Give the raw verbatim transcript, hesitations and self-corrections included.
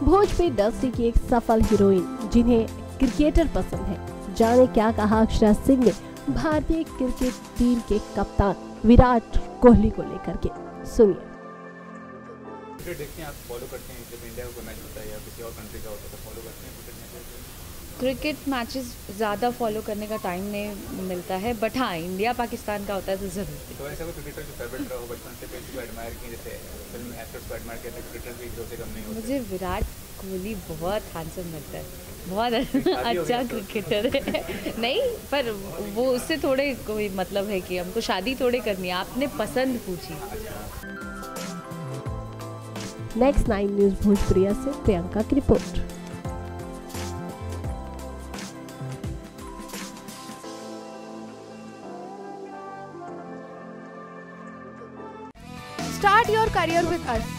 Bhojpuri industry की एक सफल हीरोइन जिन्हें क्रिकेटर पसंद है। जाने क्या कहा अक्षरा सिंह ने भारतीय क्रिकेट टीम के कप्तान विराट कोहली को लेकर के, सुनिए। क्रिकेट देखते हैं आप, फॉलो करते हैं, जब इंडिया का मैच होता है या किसी और कंट्री का होता है तो फॉलो करते हैं क्रिकेट मैचेस? क्रिकेट मैचेस ज़्यादा फॉलो करने का टाइम नहीं मिलता है, बट हाँ इंडिया पाकिस्तान का होता है तो ज़रूर। तो ऐसा कोई क्रिकेटर जो फेवरेट रहा हो बचपन से, किसी को एडमायर किए, जैसे फिल्म एक्टर्स को एडमायर करते हैं, क्रिकेटर भी एक दो से कम नहीं होते? मुझे विराट कोहली बहुत हैंडसम लगता है, बहुत अच्छा क्रिकेटर है। नहीं, पर वो उससे थोड़े कोई मतलब है कि हमको शादी थोड़े करनी है, आपने पसंद पूछी। नेक्स्ट नाइन न्यूज भोजपुरिया से प्रियंका की report. Start your career with us.